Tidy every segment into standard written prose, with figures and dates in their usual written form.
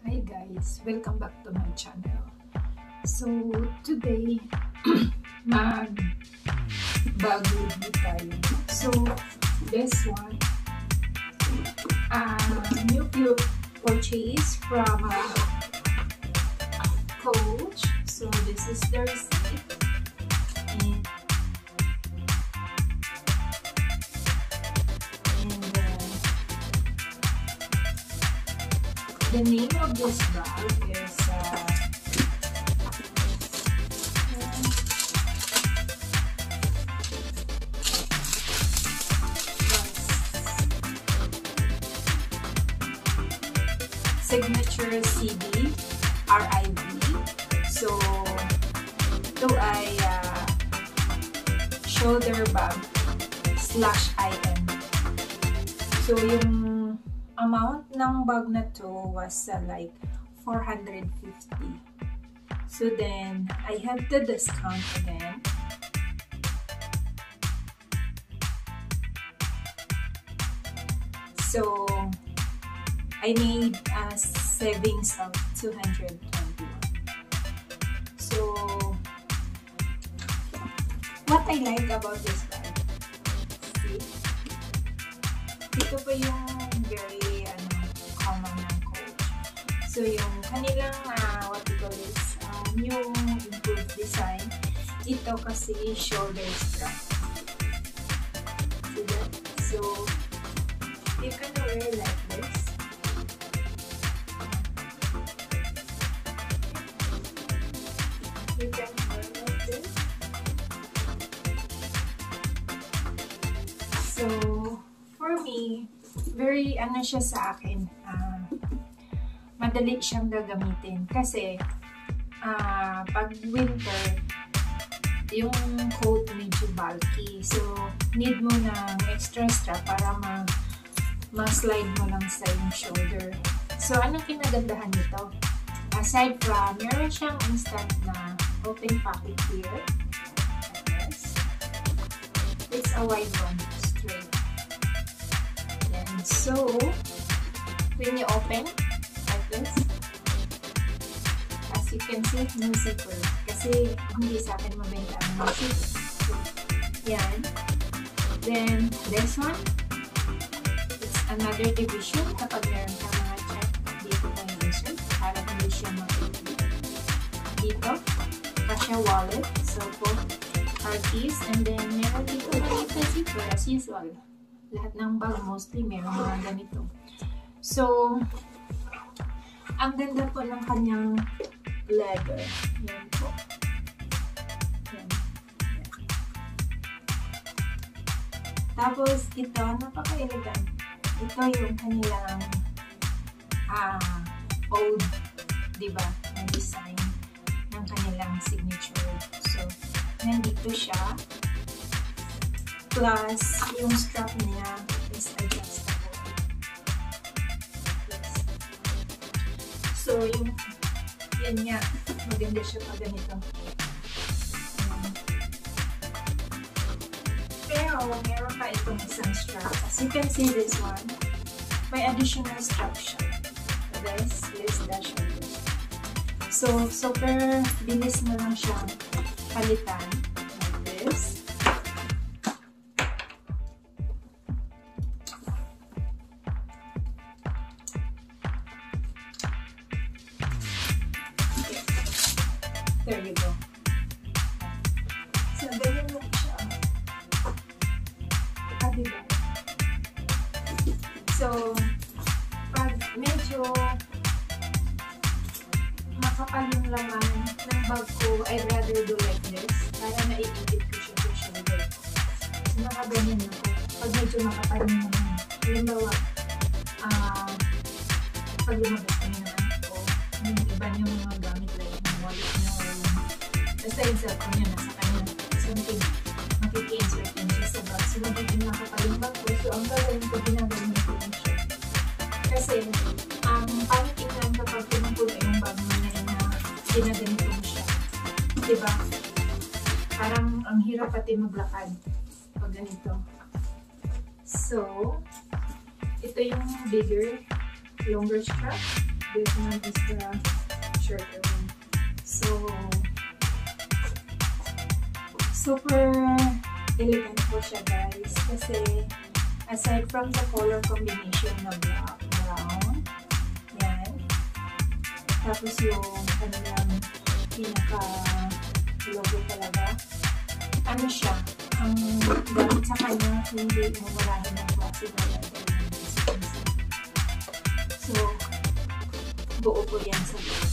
Hi guys, welcome back to my channel. So today mag bag review tayo. So this one new purchase from Coach. So this is the receipt and the name of this bag is Signature CD RIV. So ito ay shoulder bag /IM. So yung amount ng bag na to was like 450. So then I have the discount again. So I made a savings of 221. So what I like about this bag, see, ito pa yung very common ng Coach. So yung kanilang what we call this new improved design, ito kasi shoulder strap. See that? So you can wear like this. You can wear like this. So for me, very siya sa akin, madali siyang gagamitin kasi pag winter yung coat medyo bulky, so need mo ng extra strap para ma-slide mo lang sa yung shoulder. So anong kinagandahan nito? Aside from meron siyang instant na open pocket here, like this. It's a wide one, straight. So, when you open like this, as you can see, no zipper. Kasi hindi sa akin mabenta ang zipper. So, yan. Then, this one, it's another division. Kapag meron ka mga check, dito tayo insert. Para hindi siya makikita. Dito, kasya wallet. So, for our keys. And then, meron dito na zipper as usual. Lahat ng bag mostly meron mga ganito. So, ang ganda po ng kanyang leather. Yan po. Yan. Yan. Tapos, ito, napaka-elegant. Ito yung kanilang old, diba, na design ng kanilang signature. So, nandito siya. Plus, yung strap niya is adjustable. Yes. So, yan nga, maganda siya pag ganito. Pero, meron pa itong isang strap. As you can see this one, may additional strap siya. This is the shoulder. So, super bilis mo lang siyang palitan. Like this. There you go. So, ganyan lang siya. Diba? So, pag medyo makapal yung laman ng bag ko, I'd rather do like this para naiipit ko siya sa shoulder ko. So, nakaganyan ako. Pag medyo makapal yung laman. Halimbawa, pag lumabas kami naman ako, yung iba niyong mga gamit like yung wallet niya or yung basta yung cellphone niya nasa kanya. Something, makiki-insert yun siya sa bag. So, magiging makapal yung bag ko. So, ang gagawin ko, ginagaling ko lang siya. Kasi, pangit tingnan kapag pinupulo yung bag mo na ginaganito mo siya. Diba? Parang ang hirap pati maglakad pag ganito. So, ito yung bigger, longer strap. This one is the shorter one. So, super elegant po siya guys. Kasi, aside from the color combination na black, brown, yan. Tapos yung kanilang pinaka-logo talaga. Ano siya? Ang gamit sa kanya, hindi mawalahin ng klase na leather. So, buo po yan sa loob.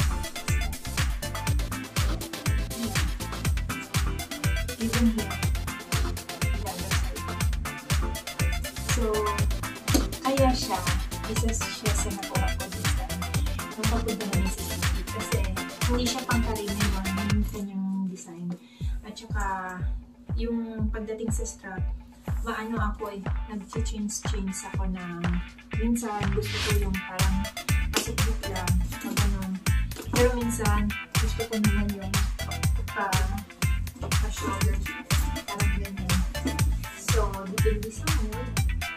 Even here, the other side. So, kaya siya, isa siya sa nakuha ko this time. Nung pagpunta namin sa city. Kasi, hindi siya pangkaraniwan yung kanyang design. At saka, yung pagdating sa strap, maano ako eh, nag-change ako ng minsan gusto ko yung parang pasukbuk lang, ganun. Pero minsan, gusto ko naman yung pa-shoulder, parang ganyan. So, depende sa mood.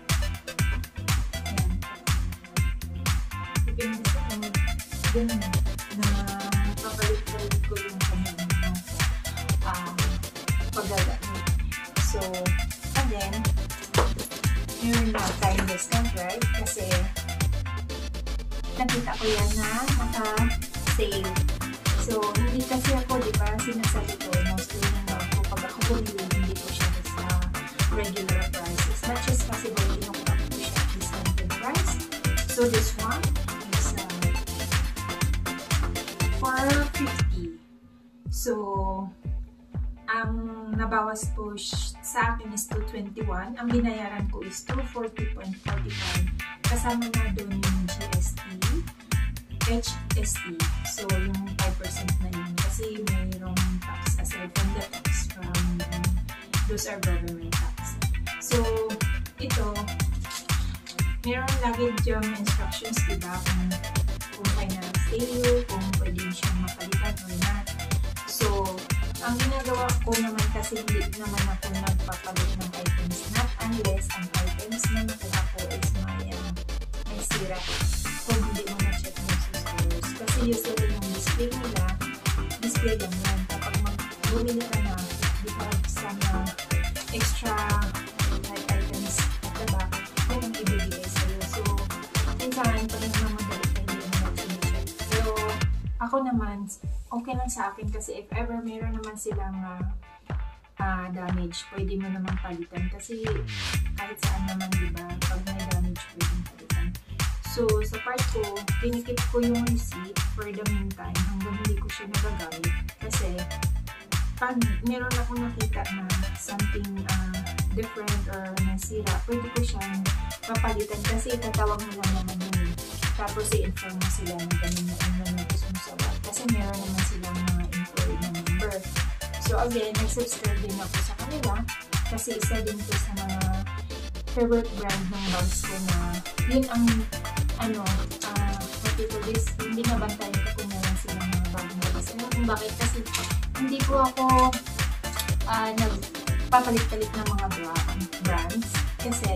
Yan. Depende sa mood. Ganun. Na papalit-palit ko yung kanyang paggagamit. So, and then, meron na time discount, right? Kasi, nakita ko yan na naka-sale. So, hindi kasi ako, di ba, sinasabi ko, mostly naman ako, pag ako bumili, hindi ko siya sa regular price. As much as possible, kinukuha ko siya at discounted price. So, this one is $4.50. So, ang nabawas po sa akin is $2.21. Ang binayaran ko is $240.45. Kasama na doon yung GST, HST. So, yung 5% na yun. Kasi mayroong tax aside from the tax from those are government tax. So, ito, mayroon lagi diyang instructions, diba? Kung final sale, kung pwede siyang mapalitan or not. So, ang ginagawa ko naman kasi hindi naman ako nagpapalit ng items not unless ang items na nakuha ko is may sira kung hindi mo na-check mo sa stores. Kasi usually yung display nila, display lang yan. Kapag bumili ka na, di ba sa extra like items at the back, yun ang ibibigay sa'yo. So, minsan, pag nagmamadali ka, hindi mo na-check. Pero, ako naman, okay lang sa akin kasi if ever meron naman silang damage, pwede mo naman palitan kasi kahit saan naman, diba, pag may damage, pwede mo palitan. So, sa part ko, pinikip ko yung receipt for the meantime hanggang hindi ko siya nagagamit kasi pag meron ako nakita na something different or nasira, pwede ko siyang papalitan kasi itatawag mo lang naman yun. Tapos i-inform mo sila na ganun na in-notice mo sa web. Kasi meron naman silang mga employee na number. So again, nag-subscribe din ako sa kanila. Kasi isa din ko sa mga favorite brand ng bags ko na yun ang this, hindi nabantayan ko kung meron silang mga bagong bags. Ano kung bakit? Kasi hindi po ako nagpapalit-palit ng mga brands. Kasi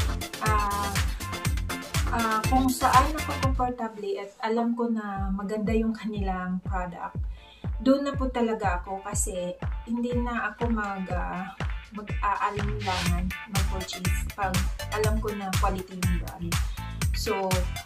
kung saan ako komportable at alam ko na maganda yung kanilang product, doon na po talaga ako kasi hindi na ako mag-aalinlangan mag-purchase pag alam ko na quality yung brand. So,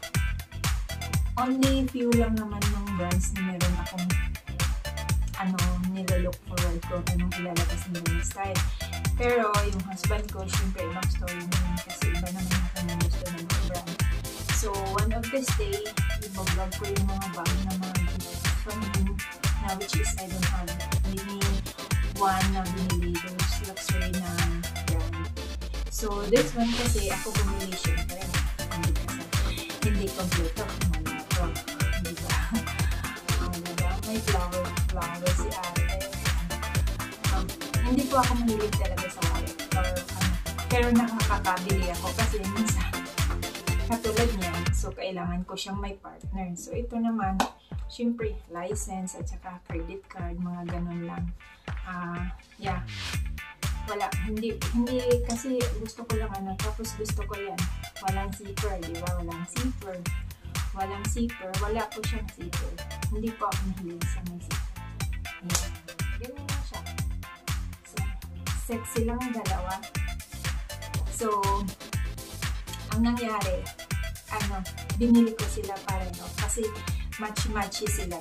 only few lang naman ng brands na meron akong nilolook forward ko anong ilalabas nila ng style. Pero yung husband ko, syempre ibang story naman kasi iba naman yung kanyang gusto ng brand. So, one of this day, i-vlog ko yung mga bag na mga gifts from him na which is I don't have maybe one na binili those luxury na brand. So, this one kasi ako bumili syempre. Hindi kompleto. Diba? May flower si ate. Hindi po ako mahilig talaga sa wallet. Pero nakakabili ako kasi minsan katulad niyan, so kailangan ko siyang may partner. So ito naman, syempre, license at saka credit card, mga ganun lang. Yeah. Wala, hindi kasi gusto ko lang tapos gusto ko yan. Walang zipper, di ba? Walang zipper. walang zipper. Wala po siyang zipper. Hindi po ako mahilig sa may zipper. Ayan. Ganyan lang siya. So, sexy lang ang dalawa. So, ang nangyari, binili ko sila para kasi matchy-matchy sila.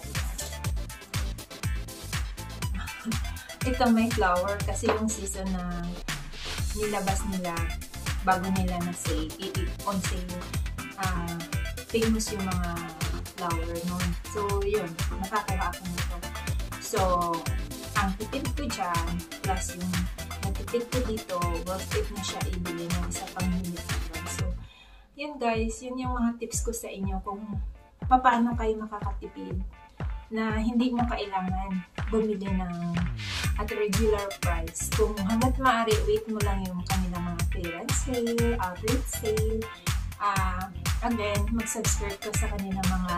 Ito may flower kasi yung season na nilabas nila bago nila na sale, on sale, famous yung mga flower nun. So, yun, nakakawa ako nito. So, ang tipid ko dyan, plus yung natipid ko dito, worth it na siya ibili ng isa pang unit. So, yun guys, yun yung mga tips ko sa inyo kung paano kayo makakatipid na hindi mo kailangan bumili ng at regular price. Kung hanggat maaari, wait mo lang yung kanilang mga clearance sale, outlet sale. Again, mag-subscribe ka sa kanilang mga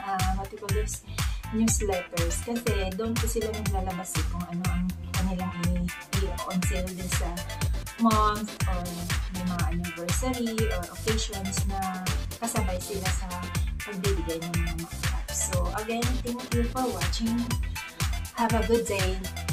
newsletters kasi doon po sila naglalabas kung ano ang kanilang on sale din sa month or may mga anniversary or occasions na kasabay sila sa pagbibigay ng mga markups. So again, thank you for watching. Have a good day.